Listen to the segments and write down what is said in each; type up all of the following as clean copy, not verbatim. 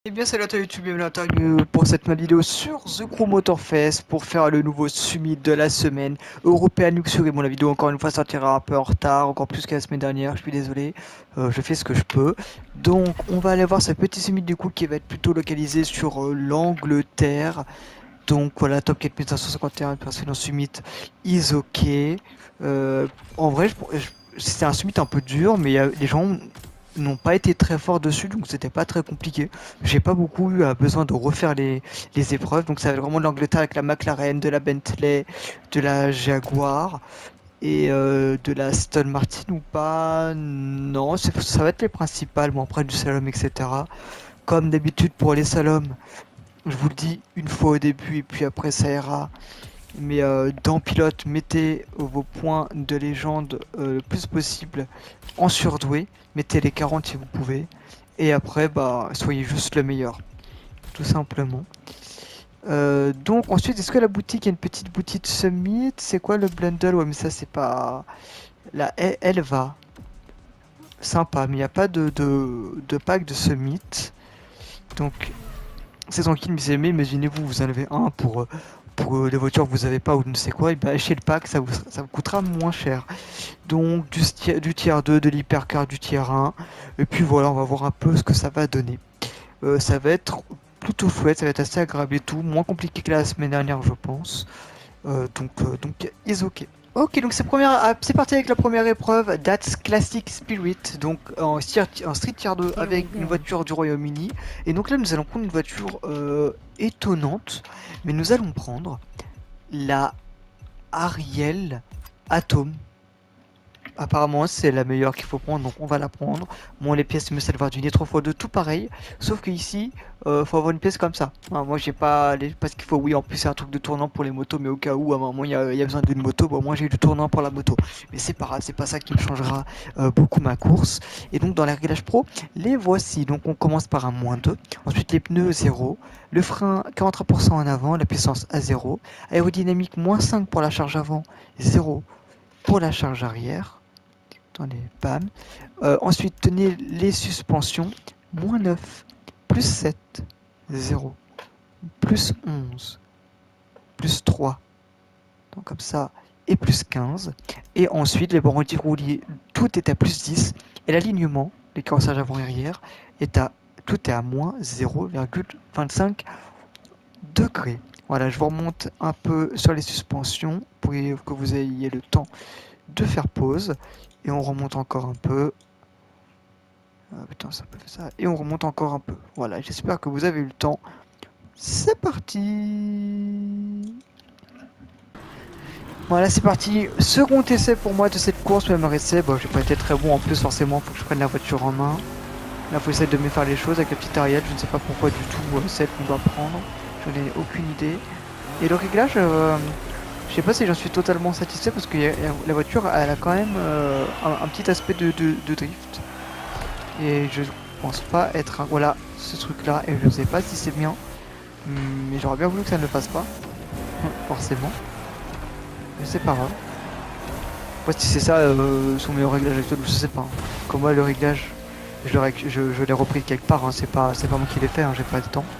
Eh bien salut à toi YouTube et bienvenue pour cette nouvelle vidéo sur The Crew Motorfest pour faire le nouveau summit de la semaine European Luxury. Bon, la vidéo encore une fois sortira un peu en retard, encore plus que la semaine dernière, je suis désolé, je fais ce que je peux. Donc on va aller voir ce petit summit du coup qui va être plutôt localisé sur l'Angleterre. Donc voilà, top 4551 personnes en summit is ok. En vrai, c'était un summit un peu dur, mais les gens n'ont pas été très forts dessus, donc c'était pas très compliqué. J'ai pas beaucoup eu besoin de refaire les épreuves, donc ça va être vraiment de l'Angleterre avec la McLaren, de la Bentley, de la Jaguar et de la Aston Martin ou pas. Non, ça va être les principales, bon après du slalom, etc. Comme d'habitude pour les slaloms, je vous le dis une fois au début et puis après ça ira. Mais dans Pilote, mettez vos points de légende le plus possible en surdoué. Mettez les 40 si vous pouvez. Et après, bah, soyez juste le meilleur. Tout simplement. Donc ensuite, est-ce que la boutique, il y a une petite boutique Summit? C'est quoi le bundle? Ouais, mais ça, c'est pas... La elle va. Sympa, mais il n'y a pas de pack de Summit. Donc, c'est tranquille, mes amis. Imaginez-vous, vous en avez un pour les voitures que vous avez pas ou ne sais quoi, et ben chez le pack ça vous coûtera moins cher. Donc du tiers 2, de l'hypercar du tiers 1, et puis voilà, on va voir un peu ce que ça va donner. Ça va être plutôt chouette, ça va être assez agréable et tout, moins compliqué que la semaine dernière je pense. Donc is ok. Ok, donc c'est parti avec la première épreuve, That's Classic Spirit, donc en Street Tier 2 avec une voiture du Royaume-Uni. Et donc là, nous allons prendre une voiture étonnante, mais nous allons prendre la Ariel Atom. Apparemment, c'est la meilleure qu'il faut prendre, donc on va la prendre. Bon, les pièces me Salvardini 3x2, tout pareil. Sauf qu'ici, faut avoir une pièce comme ça. Enfin, moi, j'ai pas les... Parce qu'il faut, oui, en plus, c'est un truc de tournant pour les motos, mais au cas où, à un moment, il y a besoin d'une moto, bon, moi, j'ai eu du tournant pour la moto. Mais c'est pas grave, c'est pas ça qui me changera beaucoup ma course. Et donc, dans les réglages pro, les voici. Donc, on commence par un -2. Ensuite, les pneus 0. Le frein 43% en avant, la puissance à 0. Aérodynamique -5 pour la charge avant, 0 pour la charge arrière. Attendez, bam. Ensuite, tenez les suspensions. -9, +7, 0, +11, +3. Donc comme ça, et +15. Et ensuite, les bords anti-rouliers, tout est à +10. Et l'alignement, les carrossages avant et arrière, tout est à -0,25 degrés. Voilà, je vous remonte un peu sur les suspensions pour que vous ayez le temps de faire pause. Et on remonte encore un peu. Ah, putain, ça peut faire ça. Et on remonte encore un peu. Voilà, j'espère que vous avez eu le temps. C'est parti. Voilà, c'est parti. Second essai pour moi de cette course, même essai. Bon, j'ai pas été très bon en plus, forcément, faut que je prenne la voiture en main. Là, faut essayer de me faire les choses avec la petite Ariel. Je ne sais pas pourquoi du tout celle qu'on doit prendre. J'en ai aucune idée. Et le réglage, je sais pas si j'en suis totalement satisfait parce que la voiture, elle a quand même un petit aspect de drift. Et je pense pas être voilà ce truc là et je sais pas si c'est bien, mais j'aurais bien voulu que ça ne le fasse pas forcément, mais c'est pas grave. Après si c'est ça son meilleur réglage actuel, je sais pas, comme moi le réglage je l'ai repris quelque part, hein. C'est pas moi qui l'ai fait, hein. J'ai pas le temps.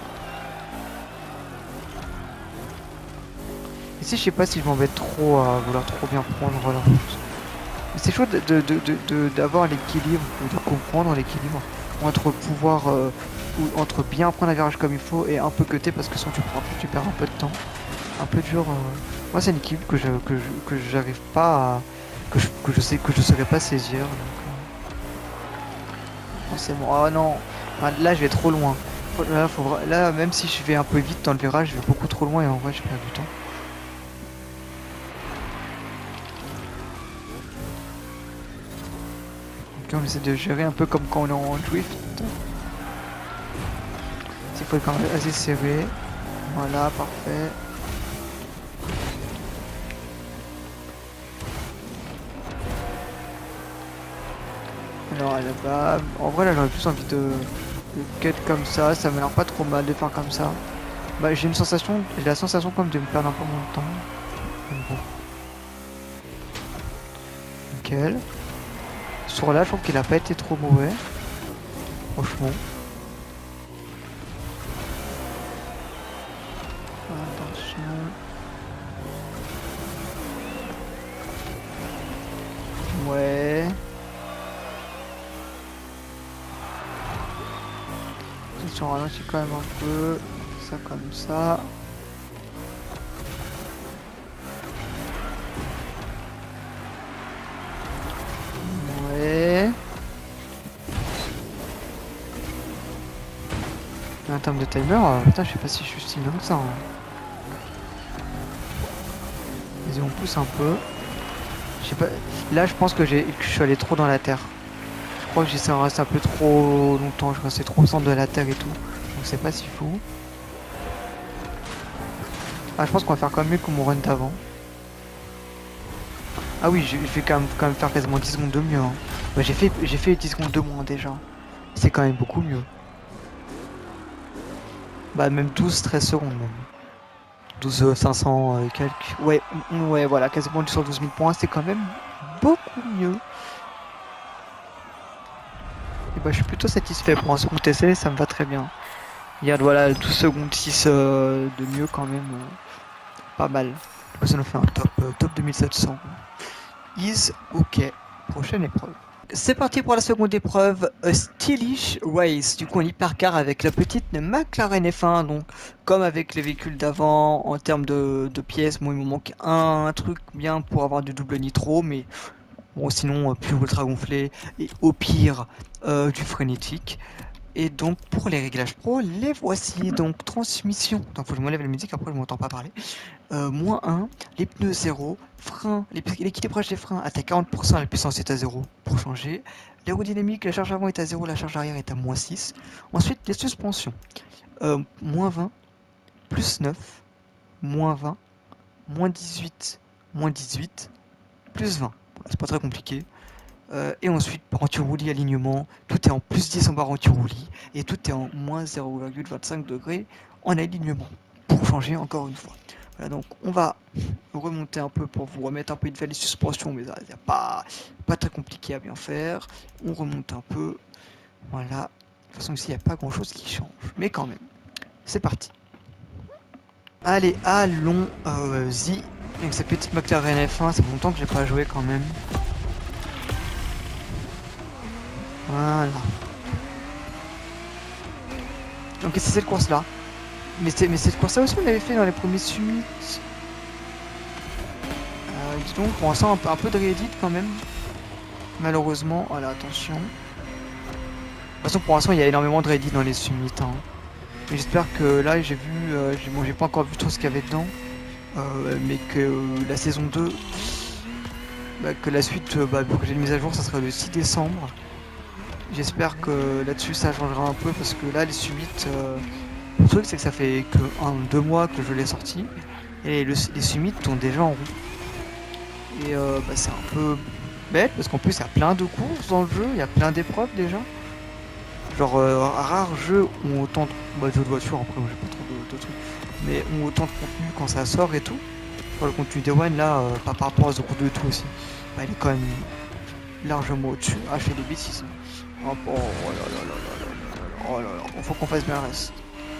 Ici je sais pas si je m'embête trop à vouloir trop bien prendre, voilà. C'est chaud d'avoir l'équilibre, ou de comprendre l'équilibre entre pouvoir, ou entre bien prendre un virage comme il faut et un peu cutter parce que sinon tu perds un peu de temps. Un peu dur. Moi c'est une équilibre que j'arrive pas à, que je sais que je saurais pas saisir. Forcément. Oh non, ah, là je vais trop loin. Là même si je vais un peu vite dans le virage, je vais beaucoup trop loin et en vrai je perds du temps. On essaie de gérer un peu comme quand on est en drift. Il faut être quand même assez serré. Voilà, parfait. Alors là-bas, en vrai là j'aurais plus envie de cut comme ça m'a l'air pas trop mal de faire comme ça. Bah j'ai la sensation comme de me perdre un peu mon temps. Mais bon. Nickel. Sur là je trouve qu'il a pas été trop mauvais. Franchement. Attention. Ouais. Attention, on ralentit quand même un peu. Ça comme ça. Ouais. En termes de timer, putain, je sais pas si je suis si long que ça. Hein. Vas-y, on pousse un peu. Je sais pas. Là, je pense que je suis allé trop dans la terre. Je crois que j'ai resté un peu trop longtemps. Je restais trop au centre de la terre et tout. Donc c'est pas si fou. Ah, je pense qu'on va faire quand même mieux que mon run d'avant. Ah oui, je vais quand même faire quasiment 10 secondes de mieux. Hein. Ouais, j'ai fait 10 secondes de moins déjà. C'est quand même beaucoup mieux. Bah même 12-13 secondes même. 12 500 quelques. Ouais, ouais, voilà, quasiment sur 12 000 points, c'est quand même beaucoup mieux. Et bah je suis plutôt satisfait pour un second essai, ça me va très bien. Regarde, voilà, 12 secondes 6 de mieux quand même. Pas mal. Ça nous fait un top 2700. Is ok. Prochaine épreuve. C'est parti pour la seconde épreuve, Stylish Race. Du coup, on hypercar avec la petite McLaren F1. Donc, comme avec les véhicules d'avant, en termes de pièces, bon, il me manque un truc bien pour avoir du double nitro, mais bon, sinon, plus ultra gonflé. Et au pire, du frénétique. Et donc, pour les réglages pro, les voici. Donc, transmission. Donc, faut que je m'enlève la musique, après, je m'entends pas parler. -1, les pneus 0, frein, l'équilibrage des freins est à 40%, la puissance est à 0 pour changer. L'aérodynamique, la charge avant est à 0, la charge arrière est à -6. Ensuite, les suspensions, -20, +9, -20, -18, -18, +20. Voilà, c'est pas très compliqué. Et ensuite, par anti-roulis alignement, tout est en +10 en barre anti-roulis et tout est en -0,25 degrés en alignement pour changer encore une fois. Voilà, donc on va remonter un peu pour vous remettre un peu de les suspensions, mais c'est pas très compliqué à bien faire. On remonte un peu. Voilà. De toute façon, ici, il n'y a pas grand chose qui change, mais quand même. C'est parti. Allez, allons-y. Avec cette petite McLaren F1, c'est longtemps que j'ai pas joué quand même. Voilà. Donc c'est cette course là. Mais cette course là aussi on l'avait fait dans les premiers summits. Dis donc, on ressent un peu de réédit quand même. Malheureusement, voilà, attention. De toute façon, pour l'instant, il y a énormément de réédit dans les summits. Hein. Mais j'espère que là, j'ai vu, bon, j'ai pas encore vu tout ce qu'il y avait dedans. Mais que la saison 2, bah, que la suite, pour que j'ai une mise à jour, ça serait le 6 décembre. J'espère que là-dessus, ça changera un peu parce que là, les summits, le truc, c'est que ça fait que 2 mois que je l'ai sorti. Et les summits tournent déjà en roue. Et c'est un peu bête parce qu'en plus il y a plein de courses dans le jeu, il y a plein d'épreuves déjà. Genre rare jeu ont autant de jeux de voiture, après moi j'ai pas trop de trucs, mais ont autant de contenu quand ça sort et tout. Pour le contenu des One là, par rapport à The Crew 2 et tout aussi, bah, il est quand même largement au-dessus. Ah je fais des bêtises. Oh, oh là là là là là là là là là, faut qu'on fasse bien le reste.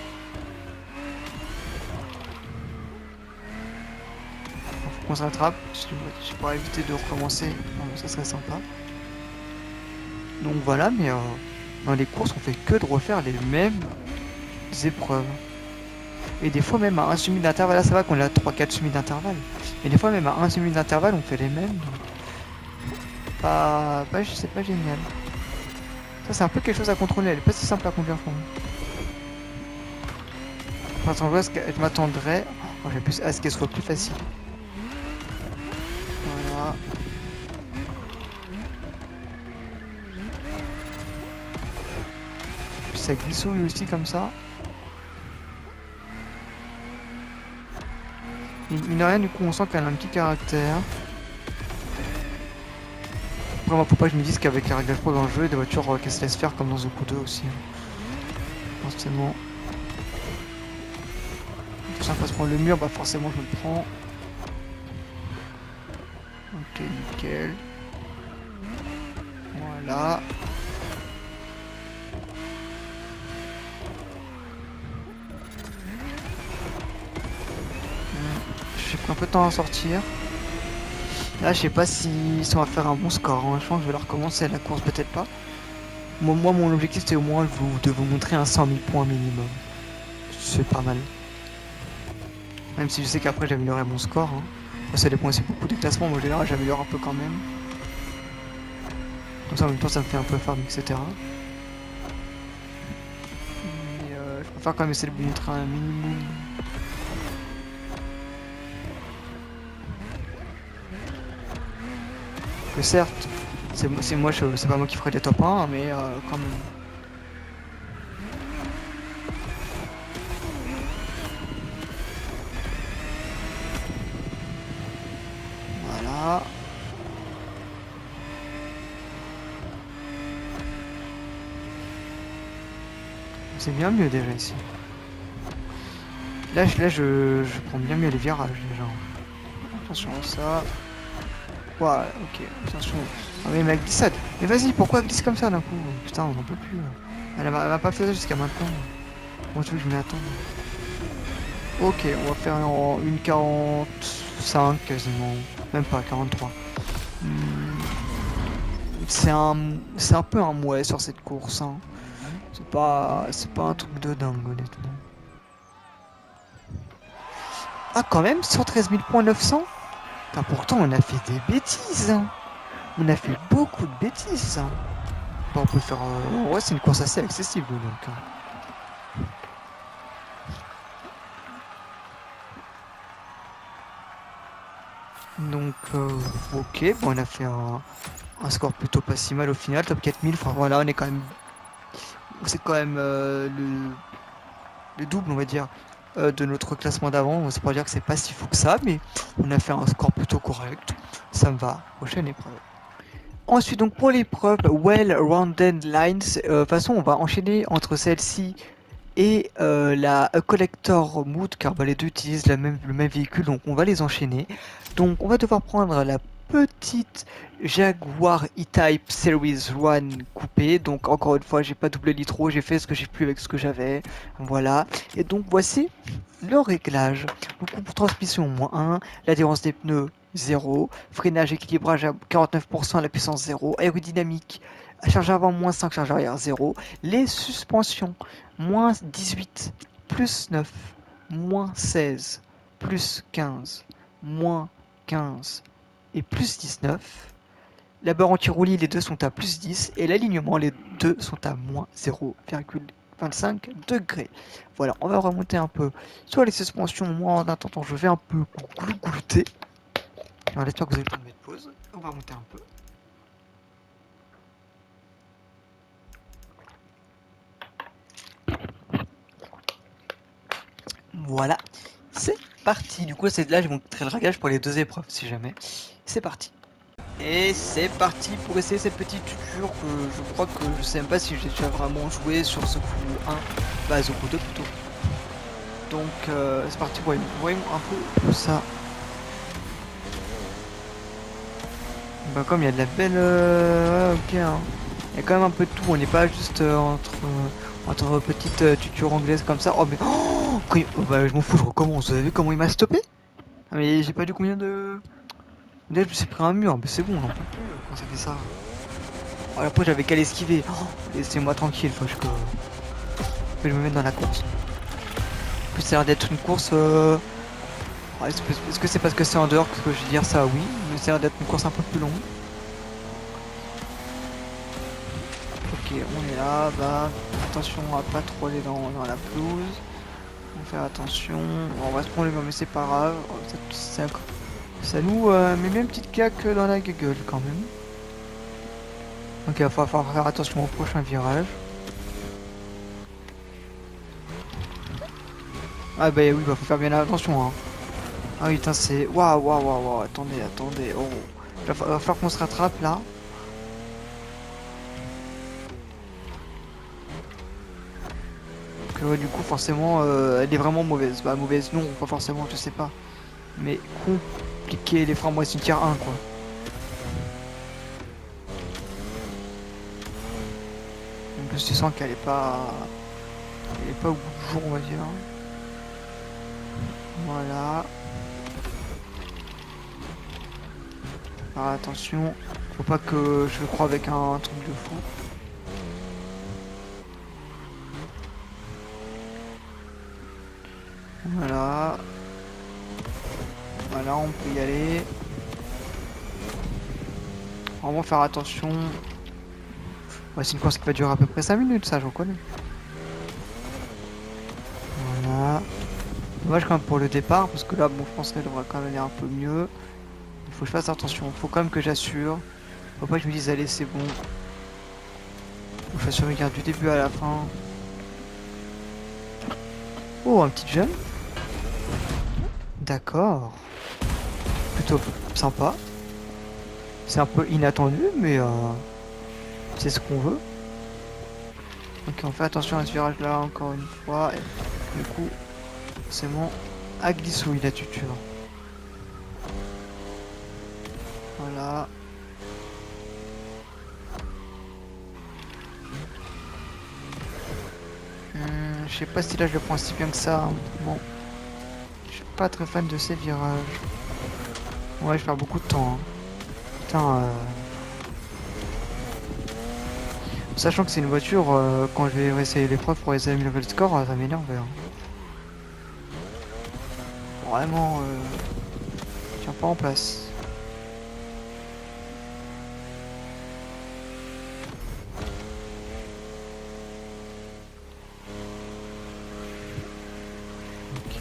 On se rattrape, je pourrais éviter de recommencer, ça serait sympa. Donc voilà, mais dans les courses on fait que de refaire les mêmes épreuves. Et des fois même à un semi d'intervalle, là ça va qu'on a 3-4 semis d'intervalle. Mais des fois même à un semi d'intervalle on fait les mêmes. C'est pas génial. Ça c'est un peu quelque chose à contrôler, elle est pas si simple à conduire pour moi. Enfin, je m'attendrais à ce qu'elle soit plus facile. Voilà. Puis ça glissouille aussi comme ça. Mine de rien, du coup, on sent qu'elle a un petit caractère. Après, moi, faut pas que je me dise qu'avec les réglages pro dans le jeu, des voitures qu'elles se laissent faire comme dans The Crew 2 aussi. Forcément. Tout ça, on va se prendre le mur, bah forcément, je le prends. Ok, nickel. Voilà. Un peu de temps à sortir. Là, je sais pas si on va faire un bon score. Hein. Je pense que je vais la recommencer la course, peut-être pas. Moi, mon objectif, c'était au moins de vous montrer un 100 000 points minimum. C'est pas mal. Même si je sais qu'après, j'améliorerai mon score. Hein. Après, ça dépend aussi beaucoup des classements. Moi, en général, j'améliore un peu quand même. Comme ça, en même temps, ça me fait un peu farm, etc. Mais je préfère quand même essayer de vous montrer un minimum. Que certes, c'est moi, c'est pas moi qui ferai des top 1, mais quand même. Voilà. C'est bien mieux déjà ici. Là, je prends bien mieux les virages déjà. Attention à ça. Ouais, ok, attention. Ah mais ma glissade. Mais vas-y, pourquoi elle glisse comme ça d'un coup? Putain, on n'en peut plus. Elle m'a pas fait ça jusqu'à maintenant. Moi, tu veux que je m'y attende? Ok, on va faire une 45 quasiment. Même pas, 43. C'est un peu un mouet sur cette course. Hein. C'est pas un truc de dingue, honnêtement. Ah, quand même, 113 000 points 900. Putain, pourtant, on a fait des bêtises. Hein. On a fait beaucoup de bêtises. Hein. Bon, on peut faire. Ouais, c'est une course assez accessible donc. Hein. Donc, ok, bon, on a fait un score plutôt pas si mal au final, top 4000. Enfin, voilà, on est quand même. C'est quand même le double, on va dire, de notre classement d'avant. C'est pas dire que c'est pas si fou que ça, mais on a fait un score plutôt correct. Ça me va. Prochaine épreuve. Ensuite, donc pour l'épreuve Well-Rounded Lines, de toute façon, on va enchaîner entre celle-ci et la Collector Mood, car bah, les deux utilisent le même véhicule, donc on va les enchaîner. Donc on va devoir prendre la petite Jaguar E-Type Series 1 coupé. Donc encore une fois, j'ai pas doublé nitro, j'ai fait ce que j'ai pu avec ce que j'avais. Voilà. Et donc voici le réglage. Donc pour transmission moins 1, l'adhérence des pneus 0, freinage équilibrage à 49%, la puissance 0, aérodynamique, charge avant moins 5, charge arrière 0, les suspensions moins 18, plus 9, moins 16, plus 15, moins 15 et plus 19. La barre anti-roulis, les deux sont à plus 10 et l'alignement, les deux sont à moins 0,25 degrés. Voilà, on va remonter un peu sur les suspensions. Moi, en attendant, je vais un peu glouter. Alors, j'espère que vous avez le temps de mettre pause. On va remonter un peu. Voilà, c'est parti. Du coup, c'est là, je vais montrer le réglage pour les deux épreuves, si jamais. C'est parti. Et c'est parti pour essayer cette petite tuture que je crois que je sais même pas si j'ai déjà vraiment joué sur ce coup 1. Bah, ce coup 2 plutôt. Donc, c'est parti. Voyons un peu tout ça. Bah, comme il y a de la belle. Ouais, ok. Hein. Il y a quand même un peu de tout. On n'est pas juste entre petites tutures anglaises comme ça. Oh, mais. Oh, bah, je m'en fous, je recommence. Vous avez vu comment il m'a stoppé? Ah, mais j'ai pas dû combien de. Là, je me suis pris un mur, mais c'est bon, on n'en peut plus quand ça fait ça. Oh, après, j'avais qu'à l'esquiver. Oh, laissez-moi tranquille, faut que je me mette dans la course. En plus, ça a l'air d'être une course. Est-ce que c'est parce que c'est en dehors que je vais dire ça? Oui, mais ça a l'air d'être une course un peu plus longue. Ok, on est là, bah, attention à pas trop aller dans la pelouse. On va faire attention. Bon, on va se prendre le mais c'est pas grave. Ça nous met bien une petite claque dans la gueule quand même. Donc il va falloir faire attention au prochain virage. Ah bah oui, bah faut faire bien attention. Hein. Ah oui, putain, c'est... Waouh, attendez. Oh. Il va falloir qu'on se rattrape là. Donc du coup, forcément, elle est vraiment mauvaise. Bah mauvaise, non, pas forcément, je sais pas. Mais compliqué, les freins, moi, c'est une tier 1, quoi. En plus, tu sens qu'elle est pas... Elle est pas au bout du jour, on va dire. Voilà. Alors attention, faut pas que je le croie avec un truc de fou. Voilà. Voilà, on peut y aller. Vraiment faire attention. Ouais, c'est une course qui va durer à peu près 5 minutes, ça, j'en connais. Voilà. Dommage quand même pour le départ, parce que là, bon, je pense qu'elle devrait quand même aller un peu mieux. Il faut que je fasse attention, faut quand même que j'assure. Faut pas que je me dise, allez, c'est bon. Faut que je fasse une regarde du début à la fin. Oh, un petit jump. D'accord. Plutôt sympa. C'est un peu inattendu, mais c'est ce qu'on veut. Ok, on fait attention à ce virage là encore une fois. Et du coup, c'est mon à glissouille la tuture. Voilà. Je sais pas si là je le prends si bien que ça. Bon. Je suis pas très fan de ces virages. Ouais, je perds beaucoup de temps. Putain, sachant que c'est une voiture, quand je vais essayer l'épreuve pour essayer le level score, ça m'énerve. Vraiment, tiens pas en place. Ok.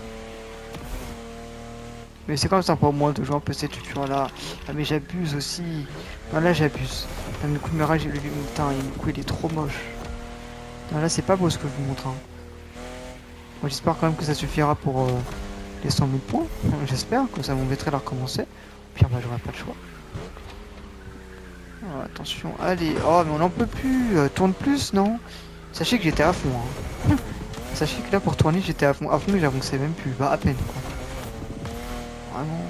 Mais c'est comme ça pour moi de jouer un peu cette tuture là. Ah mais j'abuse aussi. Non, là j'abuse. Le coup de mirage, putain, le coup il est trop moche. Non, là c'est pas beau ce que je vous montre. Hein. Moi j'espère quand même que ça suffira pour les 100 000 points. J'espère que ça m'embêterait de la recommencer. Au pire bah j'aurai pas le choix. Oh, attention, allez. Oh mais on n'en peut plus. Tourne plus, non? Sachez que j'étais à fond. Hein. Sachez que là pour tourner j'étais à fond mais j'avançais même plus. Bah à peine quoi. Vraiment.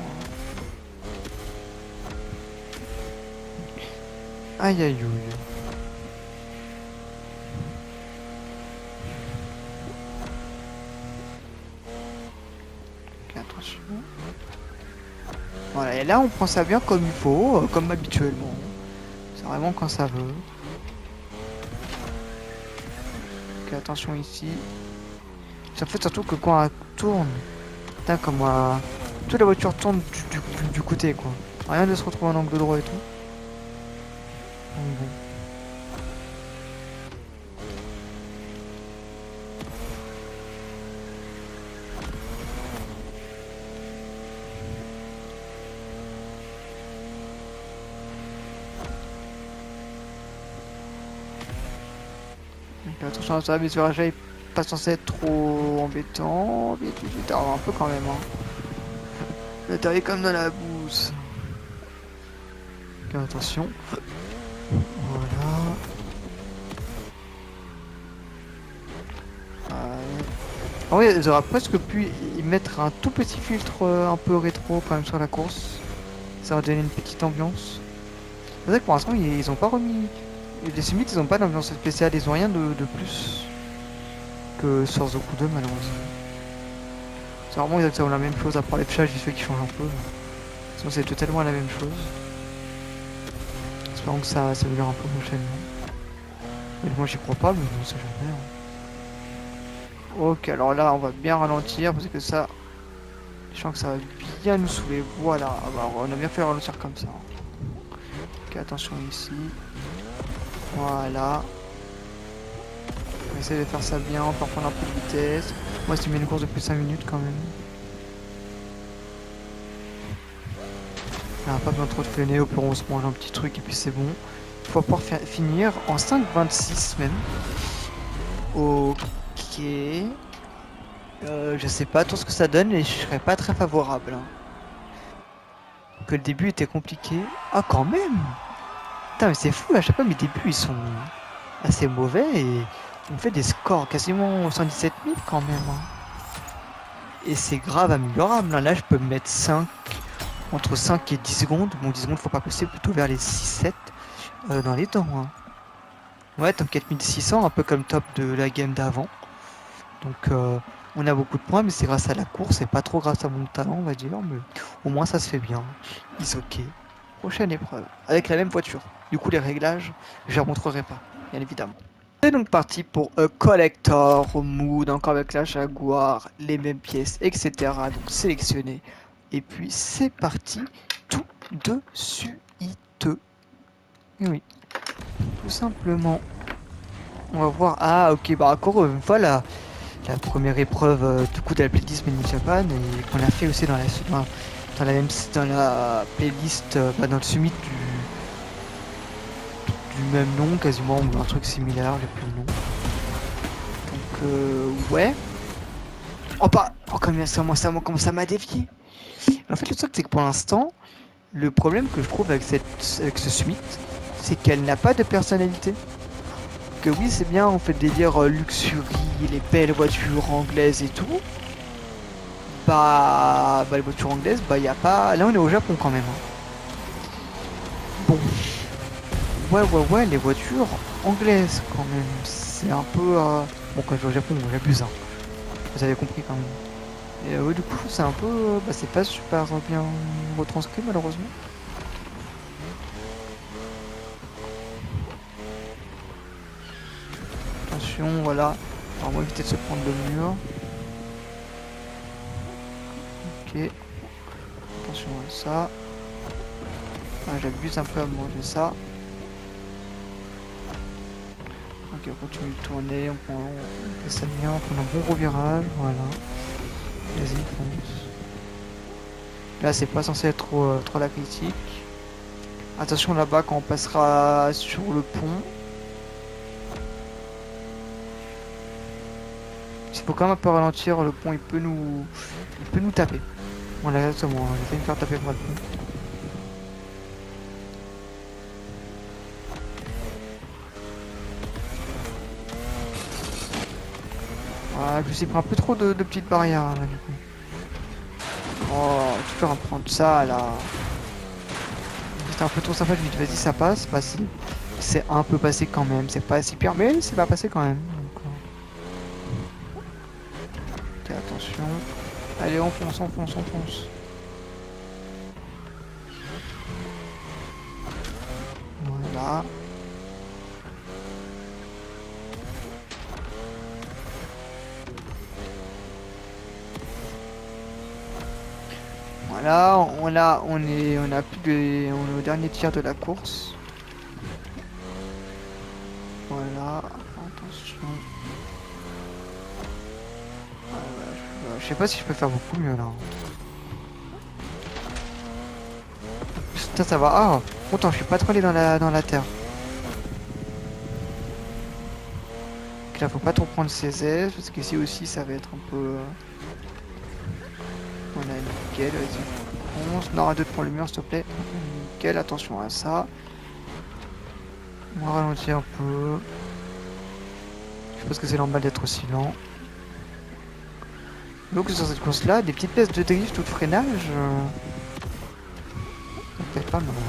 Aïe aïe aïe. Ok, attention. Voilà, et là on prend ça bien comme il faut, comme habituellement. C'est vraiment quand ça veut. Ok, attention ici. Ça fait surtout que quand elle tourne, putain, comme toute la voiture tourne du côté quoi. Rien de se retrouver en angle droit et tout. Donc bon. Donc, attention à ça, mais ce virage est pas censé être trop embêtant. Mais tu t'arrives un peu quand même. Hein. Là t'arrives comme dans la bouse. Ok, attention. Voilà. Ah oui, ils auraient presque pu y mettre un tout petit filtre un peu rétro quand même sur la course. Ça aurait donné une petite ambiance. C'est vrai que pour l'instant ils ont pas remis. Les Summits ils ont pas d'ambiance spéciale, ils ont rien de plus que sur Zoku 2 malheureusement. C'est vraiment exactement la même chose à part les flashs visuels qui changent un peu. Sinon c'est totalement la même chose. Espérons que ça améliore un peu prochainement. Mais moi j'y crois pas, mais bon, c'est jamais. Hein. Ok, alors là on va bien ralentir parce que ça. Je sens que ça va bien nous saouler. Voilà, alors, on a bien fait ralentir comme ça. Ok, attention ici. Voilà. On va essayer de faire ça bien, on peut reprendre un peu de vitesse. Moi, c'est une course de plus de 5 minutes quand même. On n'a pas besoin de trop de freiner, au pire on se mange un petit truc et puis c'est bon. Il faut pouvoir finir en 5,26 même. Ok. Je sais pas trop ce que ça donne et je serais pas très favorable. Hein. Que le début était compliqué. Ah quand même. Putain mais c'est fou, à chaque fois mes débuts ils sont assez mauvais et on fait des scores quasiment 117 000 quand même. Hein. Et c'est grave améliorable. Hein. Là je peux me mettre 5, entre 5 et 10 secondes. Bon 10 secondes faut pas passer, plutôt vers les 6-7 dans les temps. Hein. Ouais, top 4600, un peu comme top de la game d'avant. Donc on a beaucoup de points, mais c'est grâce à la course et pas trop grâce à mon talent, on va dire. Mais au moins ça se fait bien. It's ok. Prochaine épreuve, avec la même voiture. Du coup, les réglages, je ne les remontrerai pas, bien évidemment. C'est donc parti pour un collector mood, encore avec la Jaguar, les mêmes pièces, etc. Donc sélectionner. Et puis c'est parti, tout de suite. Et oui, tout simplement. On va voir. Ah, ok, bah encore voilà la première épreuve du coup de la playlist Made in Japan et qu'on a fait aussi dans la playlist dans le summit du même nom quasiment ou un truc similaire, j'ai plus le nom. Donc ouais. Oh pas. Oh comment ça m'a dévié. En fait le truc c'est que pour l'instant le problème que je trouve avec avec ce summit c'est qu'elle n'a pas de personnalité. Que oui c'est bien on fait des délire luxury, les belles voitures anglaises et tout. Bah les voitures anglaises, bah y a pas. Là on est au Japon quand même. Hein. Bon. Ouais, les voitures anglaises quand même. C'est un peu. Bon quand je vais au Japon, j'abuse. Hein. Vous avez compris quand même. Et ouais du coup c'est un peu. Bah c'est pas super bien retranscrit malheureusement. Attention, voilà. Alors on va éviter de se prendre le mur. Ok. Attention à ça. Ah, j'abuse un peu à manger ça. Ok, on continue de tourner, on fait ça bien, on prend un bon revirage, voilà. Vas-y, fonce. Là, c'est pas censé être trop la critique. Attention là-bas quand on passera sur le pont. Il faut quand même un peu ralentir, le pont il peut nous taper. Voilà, exactement, j'ai failli me faire taper par le pont. Voilà, je me suis pris un peu trop de petites barrières là du coup. Oh, tu peux reprendre ça là. C'était un peu trop sympa, je me dis vas-y ça passe, bah si. C'est un peu passé quand même, c'est pas si pire, mais c'est pas passé quand même. Donc, ok, attention. Allez, on fonce. Voilà. Voilà, on a plus de, on est au dernier tir de la course. Voilà, attention. Je sais pas si je peux faire beaucoup mieux là. Putain, ça va. Ah, pourtant, je suis pas trop allé dans la terre. Donc là, faut pas trop prendre ses aises parce qu'ici aussi, ça va être un peu. Voilà, nickel, vas-y, fonce. Non, arrête de prendre le mur, s'il te plaît. Nickel, attention à ça. On va ralentir un peu. Je pense que c'est normal d'être aussi lent. Donc sur cette course là, des petites pièces de drift ou de freinage, ça peut être pas mal.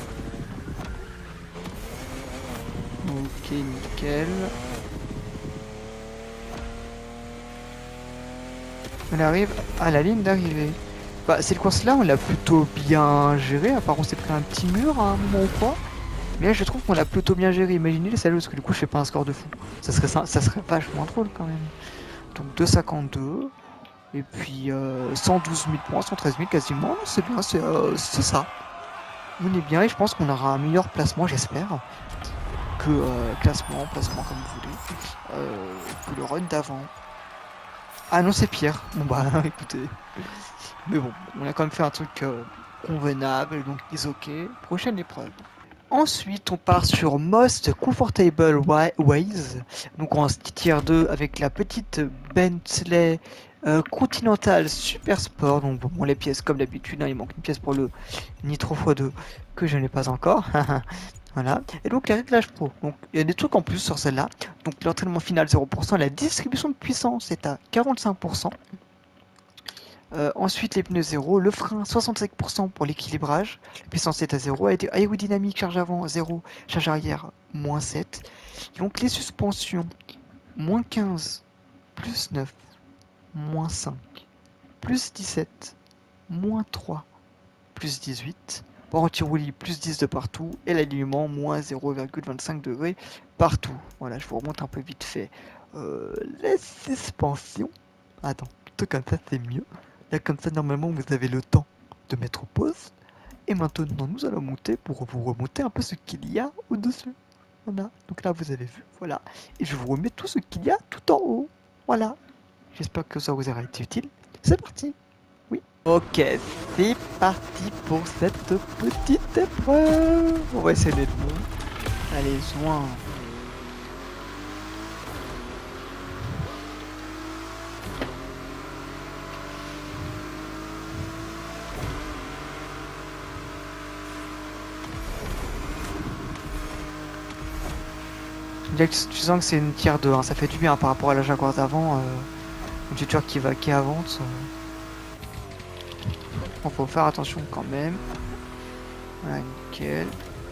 Ok, nickel. On arrive à la ligne d'arrivée. Bah cette course là on l'a plutôt bien gérée, à part on s'est pris un petit mur à un moment ou quoi. Mais là je trouve qu'on l'a plutôt bien géré. Imaginez les salauds parce que du coup je fais pas un score de fou. Ça serait vachement drôle quand même. Donc 2,52. Et puis 112 000 points, 113 000 quasiment, c'est bien, c'est ça. On est bien et je pense qu'on aura un meilleur placement, j'espère, que placement comme vous voulez, que le run d'avant. Ah non, c'est pire. Bon bah écoutez. Mais bon, on a quand même fait un truc convenable, donc is ok. Prochaine épreuve. Ensuite, on part sur Most Comfortable Ways. Donc en tier 2 avec la petite Bentley Continental Super Sport. Donc bon, les pièces comme d'habitude, hein, il manque une pièce pour le Nitro x2 que je n'ai pas encore. Voilà. Et donc les réglages pro. Donc il y a des trucs en plus sur celle-là. Donc l'entraînement final 0%, la distribution de puissance est à 45%. Ensuite, les pneus 0, le frein 65% pour l'équilibrage, la puissance est à 0, aérodynamique, charge avant 0, charge arrière moins 7. Et donc les suspensions, moins 15, plus 9, moins 5, plus 17, moins 3, plus 18. Port anti-roulis plus 10 de partout. Et l'alignement moins 0,25 degrés partout. Voilà, je vous remonte un peu vite fait. Les suspensions. Attends, plutôt comme ça c'est mieux. Là comme ça normalement vous avez le temps de mettre pause. Et maintenant nous allons monter pour vous remonter un peu ce qu'il y a au-dessus. Voilà, donc là vous avez vu, voilà. Et je vous remets tout ce qu'il y a tout en haut. Voilà. J'espère que ça vous aura été utile. C'est parti. Oui. Ok, c'est parti pour cette petite épreuve. On va essayer d'être bon. Allez, soin. Tu sens que c'est une tier 2, hein. Ça fait du bien par rapport à la Jaguar d'avant. Une tuteur qui avance. Bon, faut faire attention quand même. Voilà, nickel.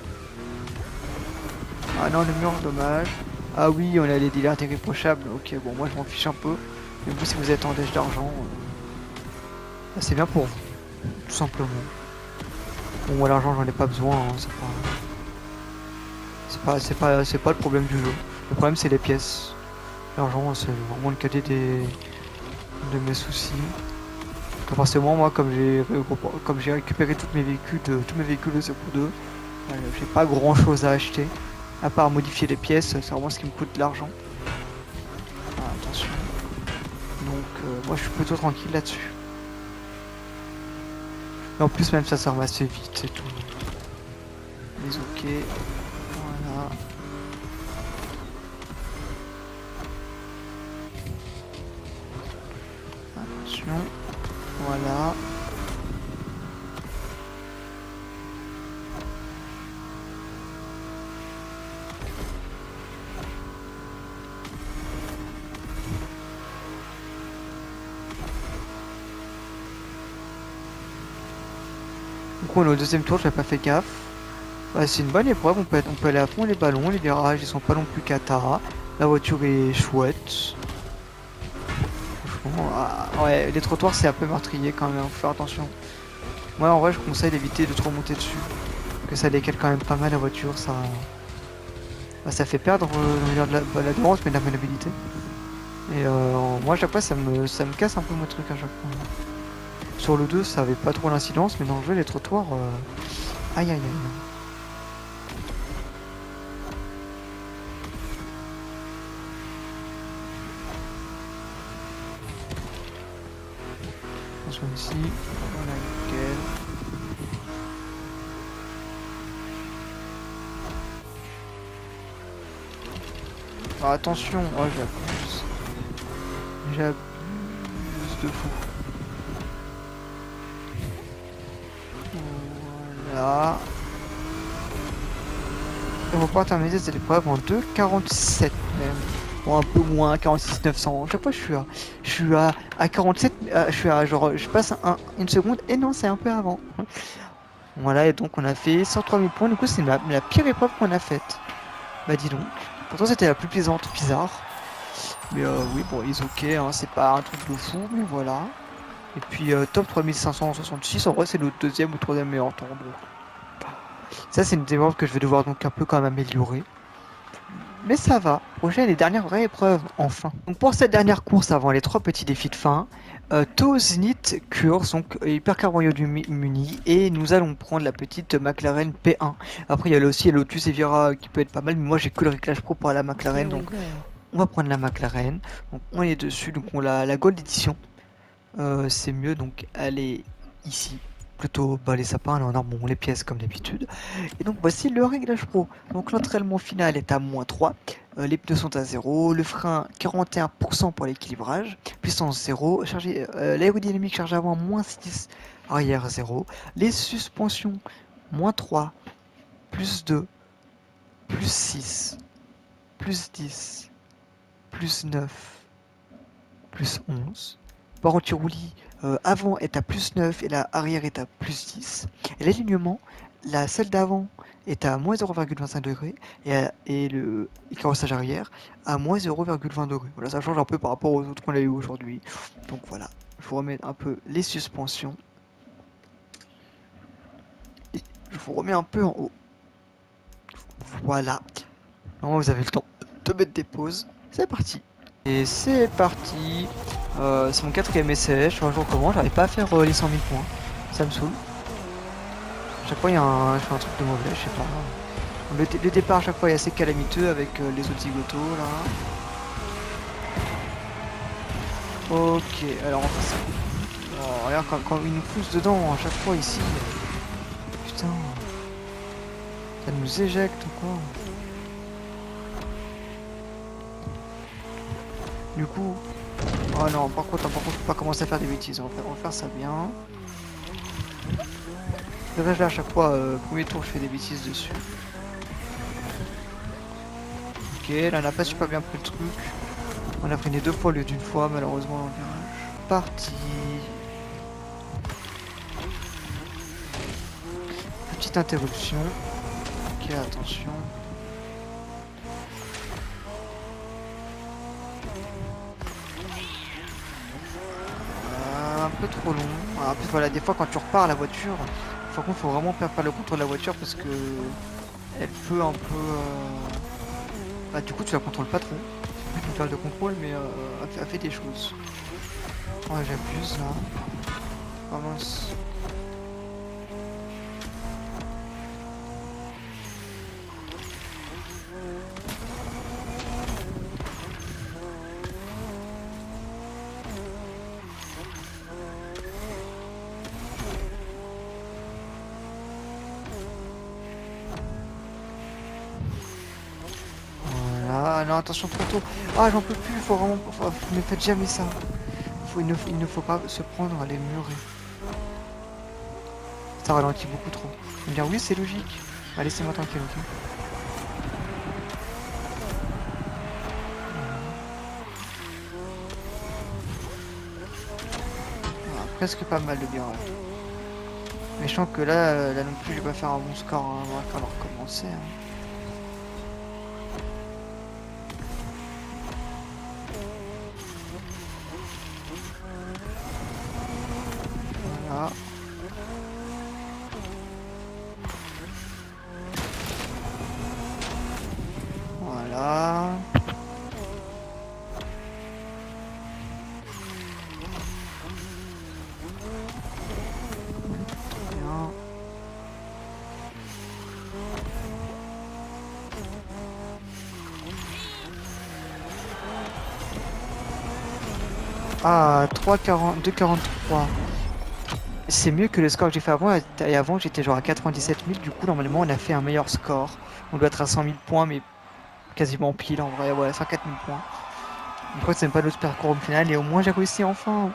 Ah non, le mur, dommage. Ah oui, on a les dealers irréprochables. Ok, bon, moi je m'en fiche un peu. Mais vous, si vous êtes en dèche d'argent, bah, c'est bien pour vous, tout simplement. Bon, moi l'argent, j'en ai pas besoin. Hein, c'est pas le problème du jeu. Le problème, c'est les pièces. L'argent, c'est vraiment le cadet de mes soucis. Forcément, moi, comme j'ai récupéré tous mes véhicules de Zero 2, j'ai pas grand chose à acheter. À part modifier les pièces, c'est vraiment ce qui me coûte de l'argent. Ah, attention. Donc, moi, je suis plutôt tranquille là-dessus. Et en plus, même ça sert assez vite, c'est tout. Les ok. Voilà. Attention. Voilà. Du coup, on est au deuxième tour, j'avais pas fait gaffe. Bah, c'est une bonne épreuve, on peut aller à fond les ballons, les virages ils sont pas non plus cata. La voiture est chouette. Franchement, ouais, les trottoirs c'est un peu meurtrier quand même, faut faire attention. Moi en vrai je conseille d'éviter de trop monter dessus. Que ça décale quand même pas mal la voiture, ça. Bah, ça fait perdre l'adhérence mais de la maniabilité. Et moi à chaque fois ça me casse un peu mon truc à chaque fois. Sur le 2 ça avait pas trop l'incidence, mais dans le jeu les trottoirs. Aïe aïe aïe. Attention ici, voilà nickel. Ah, attention, oh j'abuse. J'abuse de fou. Voilà. Et on va pouvoir terminer cette épreuve en 2,47 même. Bon, un peu moins, 46 900. Chaque fois je suis à 47, je suis à genre, je passe une seconde et non, c'est un peu avant. Voilà, et donc on a fait 103 000 points. Du coup, c'est la pire épreuve qu'on a faite. Bah dis donc. Pourtant, c'était la plus plaisante, bizarre. Mais oui, bon, ils ok, hein, c'est pas un truc de fou, mais voilà. Et puis top 3566, en vrai, c'est le deuxième ou troisième meilleur temps. Donc. Ça, c'est une épreuve que je vais devoir donc un peu quand même améliorer. Mais ça va. Prochaine et dernière vraie épreuve, enfin. Donc pour cette dernière course avant les 3 petits défis de fin, Taux, Zenith, Curse, donc hypercarbonio du Muni, et nous allons prendre la petite McLaren P1. Après il y a aussi Lotus Evira qui peut être pas mal, mais moi j'ai que le réglage pro pour la McLaren, donc on va prendre la McLaren. Donc on est dessus, donc on a la Gold Edition. C'est mieux, donc elle est ici. Plutôt les sapins, là on a bon, les pièces comme d'habitude. Et donc voici le réglage pro. Donc l'entraînement final est à -3, les pneus sont à 0, le frein 41% pour l'équilibrage, puissance 0, l'aérodynamique charge avant -6, arrière 0, les suspensions -3, +2, +6, +10, +9, +11. Port anti-roulis avant est à +9 et la arrière est à +10. Et l'alignement, la selle d'avant est à -0,25 degrés et le carrossage arrière à -0,20 degrés. Voilà, ça change un peu par rapport aux autres qu'on a eu aujourd'hui. Donc voilà, je vous remets un peu les suspensions. Je vous remets un peu en haut. Voilà. Normalement, vous avez le temps de mettre des pauses. C'est parti. Et c'est parti. C'est mon 4ème essai. Je sais pas comment. J'arrive pas à faire les 100 000 points. Ça me saoule. À chaque fois, je fais un truc de mauvais. Je sais pas. Le départ, à chaque fois, est assez calamiteux avec les autres zigotos là. Ok. Alors, on va faire ça. Oh, regarde, quand il nous pousse dedans, à chaque fois ici. Putain. Ça nous éjecte ou quoi? Du coup... Oh non, par contre, faut pas commencer à faire des bêtises. On va faire ça bien. Le reste là, à chaque fois, premier tour, je fais des bêtises dessus. Ok, là, on n'a pas super bien pris le truc. On a freiné 2 fois au lieu d'une fois, malheureusement, dans le virage. Parti. Petite interruption. Ok, attention. Un peu trop long. En plus, voilà, des fois, quand tu repars la voiture, par contre, faut vraiment faire le contrôle de la voiture parce que elle peut un peu. Bah, du coup, tu la contrôles pas trop. C'est une période de contrôle, mais elle fait des choses. Ouais, j'abuse là. Oh mince. Voilà, non, attention trop tôt. Ah, j'en peux plus, faut vraiment. Ne faites jamais ça. Il ne faut pas se prendre les murets. Ça ralentit beaucoup trop. Je vais me dire, oui, c'est logique. Bah, laissez-moi tranquille, ok. Voilà, presque pas mal de bien. Mais je sens que là non plus, je vais pas faire un bon score. Hein. On va falloir recommencer. Hein. Voilà. Voilà. Bien. Ah, 3,40, 2,43. C'est mieux que le score que j'ai fait avant. Et avant, j'étais genre à 97 000. Du coup, normalement, on a fait un meilleur score. On doit être à 100 000 points, mais quasiment pile en vrai. Ouais, 104 000 points. Je crois que c'est même pas notre parcours au final. Et au moins, j'ai réussi enfin.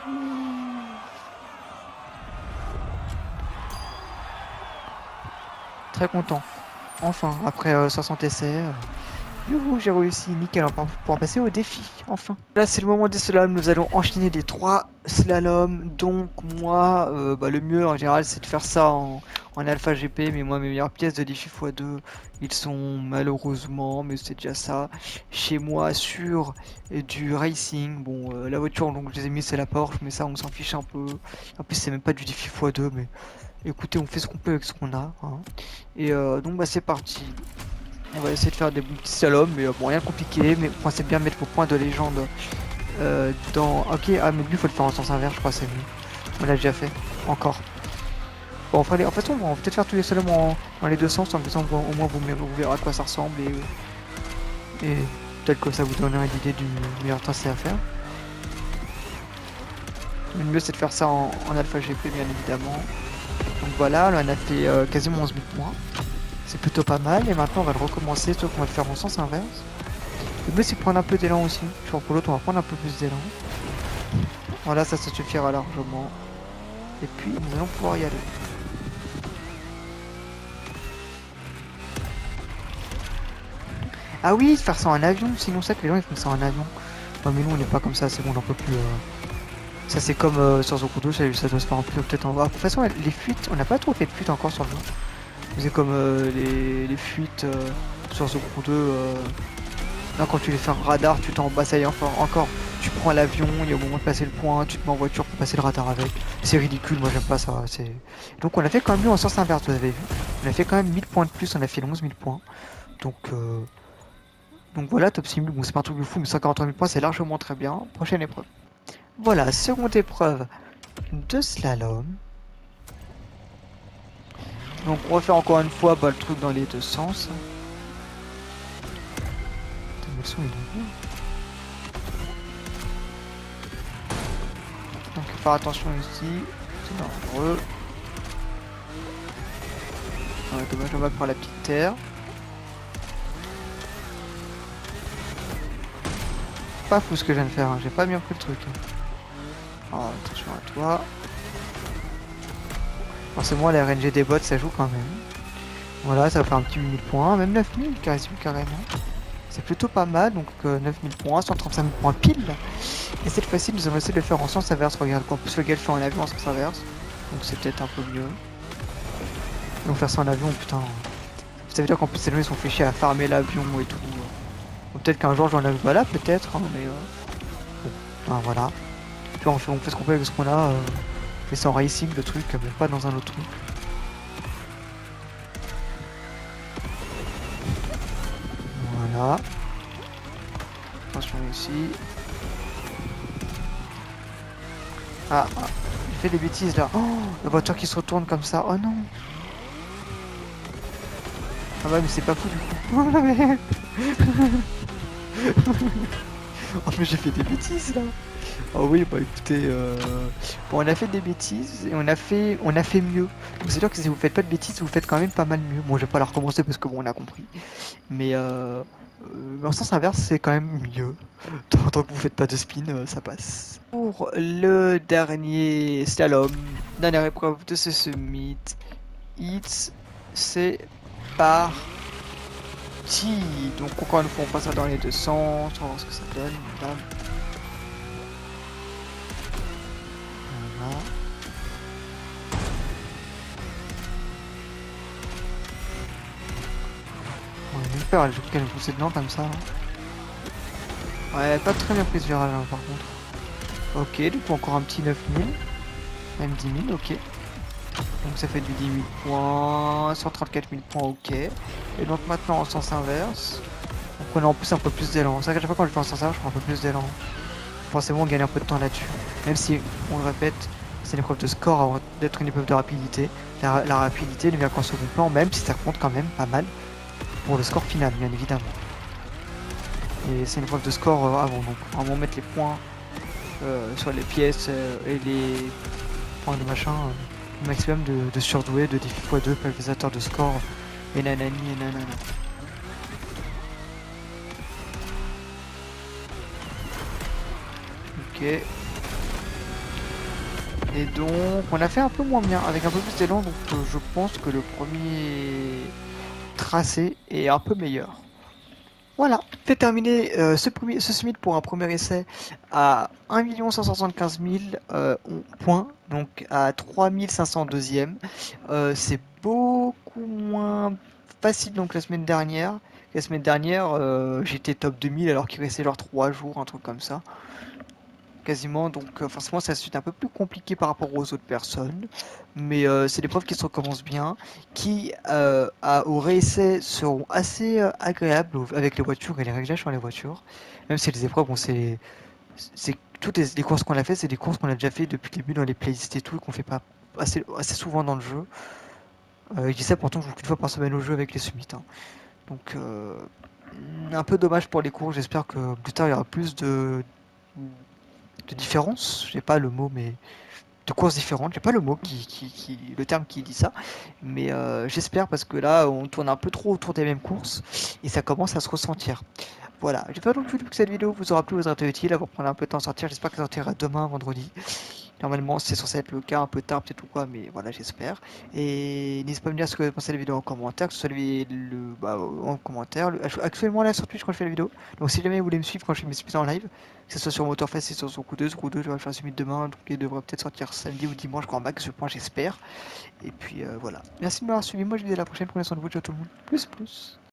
Très content. Enfin, après 60 essais. Youhou, j'ai réussi, nickel, on va pouvoir passer au défi, enfin. Là, c'est le moment des slaloms, nous allons enchaîner les 3 slaloms. Donc, moi, le mieux en général, c'est de faire ça en Alpha GP. Mais moi, mes meilleures pièces de défi x2, ils sont malheureusement, mais c'est déjà ça, chez moi sur du racing. Bon, la voiture, donc je les ai mis, c'est la Porsche, mais ça, on s'en fiche un peu. En plus, c'est même pas du défi x2, mais écoutez, on fait ce qu'on peut avec ce qu'on a. Hein. Et donc, c'est parti. On va essayer de faire des petits slaloms, mais bon, rien de compliqué. Mais c'est bien de mettre vos points de légende dans. Ok, ah, mais lui, il faut le faire en sens inverse, je crois, c'est mieux. On l'a déjà fait, encore. Bon, en fait, on va peut-être faire tous les slaloms dans les deux sens, en faisant au moins vous verrez à quoi ça ressemble et peut-être que ça vous donnera une idée du meilleur tracé à faire. Le mieux, c'est de faire ça en Alpha GP, bien évidemment. Donc voilà, là, on a fait quasiment 11 000 points. C'est plutôt pas mal, et maintenant on va le recommencer, sauf qu'on va le faire en sens inverse. Le mieux c'est de prendre un peu d'élan aussi. Genre pour l'autre on va prendre un peu plus d'élan. Voilà, ça suffira largement. Et puis nous allons pouvoir y aller. Ah oui, faire ça en avion, sinon c'est que les gens ils font ça en avion. Ouais, mais nous on n'est pas comme ça, c'est bon, j'en peux plus. Ça c'est comme sur Zoku 2, ça doit se faire un peu peut-être en bas. De toute façon, les fuites, on n'a pas trop fait de fuites encore sur le jeu. C'est comme les fuites sur Zoku 2. Là, quand tu les fais en radar, tu t'en bassailles encore. Tu tu prends l'avion, il y a au moment de passer le point, tu te mets en voiture pour passer le radar avec. C'est ridicule, moi j'aime pas ça. Donc on a fait quand même mieux en sens inverse, vous avez vu. On a fait quand même 1000 points de plus, on a fait 11 000 points. Donc, euh, donc voilà, top 6000, bon c'est pas un truc de fou, mais 143 000 points c'est largement très bien. Prochaine épreuve. Voilà, seconde épreuve de slalom. Donc on va faire encore une fois le truc dans les deux sens. Putain, mais le son, il est bien. Donc faut faire attention ici, c'est dangereux. Ouais, dommage, on va par la petite terre. Pas fou ce que je viens de faire, hein. J'ai pas bien pris le truc. Oh, attention à toi. Forcément, la RNG des bots, ça joue quand même. Voilà, ça va faire un petit 1000 points, même 9000 carrément. C'est plutôt pas mal, donc 9000 points, 135 000 points pile. Et cette fois-ci, nous allons essayer de le faire en sens inverse. Regarde, en plus le gars le fait en avion en sens inverse. Donc c'est peut-être un peu mieux. Donc faire ça en avion, putain. Ça veut dire qu'en plus, ces gens ils sont fait chier à farmer l'avion et tout. Peut-être qu'un jour j'en ai pas là, peut-être, hein, mais bon, voilà. Tu vois, on fait ce qu'on peut avec ce qu'on a. On fait ça en racing, le truc, mais pas dans un autre truc. Voilà. Attention ici. Ah, il fait des bêtises là. Oh, la voiture qui se retourne comme ça. Oh non. Ah bah mais c'est pas fou du coup. Oh la merde. Oh mais j'ai fait des bêtises là. Oh oui bah écoutez, bon on a fait des bêtises et on a fait mieux. Donc c'est sûr que si vous faites pas de bêtises, vous faites quand même pas mal mieux. Bon je vais pas la recommencer parce que bon on a compris. Mais en sens inverse c'est quand même mieux. Tant que vous faites pas de spin, ça passe. Pour le dernier slalom, dernière épreuve de ce summit, c'est par donc encore une fois on passe ça dans les deux sens, on va voir ce que ça donne. Bam. Voilà. On va faire, elle joue qu'elle me poussait dedans comme ça. Hein. Ouais, pas très bien pris ce virage hein, par contre. Ok, du coup encore un petit 9000. Même 10 000, ok. Donc ça fait du 10 000 points, 134 000 points, ok. Et donc maintenant en sens inverse. Donc on a en plus un peu plus d'élan. C'est vrai qu'à chaque fois quand je fais en sens inverse, je prends un peu plus d'élan. Forcément on gagne un peu de temps là-dessus. Même si, on le répète, c'est une épreuve de score avant d'être une épreuve de rapidité. La rapidité ne vient qu'en second plan, même si ça compte quand même pas mal pour le score final, bien évidemment. Et c'est une épreuve de score avant, donc vraiment mettre les points sur les pièces et les points de machin, maximum de surdoué, de 10x2, pulvérisateur de score, et nanani et nanana. Ok. Et donc, on a fait un peu moins bien, avec un peu plus d'élan, donc je pense que le premier tracé est un peu meilleur. Voilà, fait terminer ce summit pour un premier essai à 1 575 000 points, donc à 3502e. C'est beaucoup moins facile donc la semaine dernière. La semaine dernière, j'étais top 2000 alors qu'il restait genre 3 jours, un truc comme ça. Quasiment, donc forcément ça c'est un peu plus compliqué par rapport aux autres personnes, mais c'est des preuves qui se recommencent bien, qui au réessai seront assez agréables avec les voitures et les réglages sur les voitures, même si les épreuves, bon, c'est toutes les courses qu'on a fait, c'est des courses qu'on a déjà fait depuis le début dans les playlists et tout, et qu'on fait pas assez souvent dans le jeu. Je dis ça pourtant je joue qu'une fois par semaine au jeu avec les summits, hein. Donc un peu dommage pour les courses, j'espère que plus tard il y aura plus de différence, j'ai pas le mot, mais de courses différentes, j'ai pas le mot le terme qui dit ça, mais j'espère parce que là on tourne un peu trop autour des mêmes courses et ça commence à se ressentir. Voilà, j'espère donc que cette vidéo vous aura plu, vous aura été utile, elle va prendre un peu de temps à sortir, j'espère qu'elle sortira demain, vendredi. Normalement c'est censé être le cas, un peu tard peut-être ou quoi, mais voilà j'espère. Et n'hésitez pas à me dire ce que vous pensez de la vidéo en commentaire, que ce soit en commentaire. Actuellement là sur Twitch quand je fais la vidéo, donc si jamais vous voulez me suivre quand je fais mes suites en live, que ce soit sur Motorfest et sur son coup 2, je vais faire un summit demain, donc il devrait peut-être sortir samedi ou dimanche grand max, je pense, j'espère. Et puis voilà. Merci de m'avoir suivi, moi je vous dis à la prochaine, prenez soin de vous, ciao tout le monde. Plus plus.